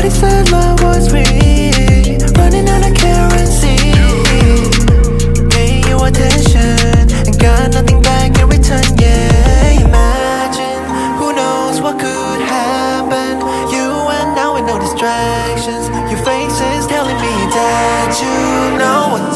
Everybody said love was free, running out of currency, paying you attention and got nothing back in return. Yeah, imagine, who knows what could happen. You and I with no distractions, your face is telling me that you know what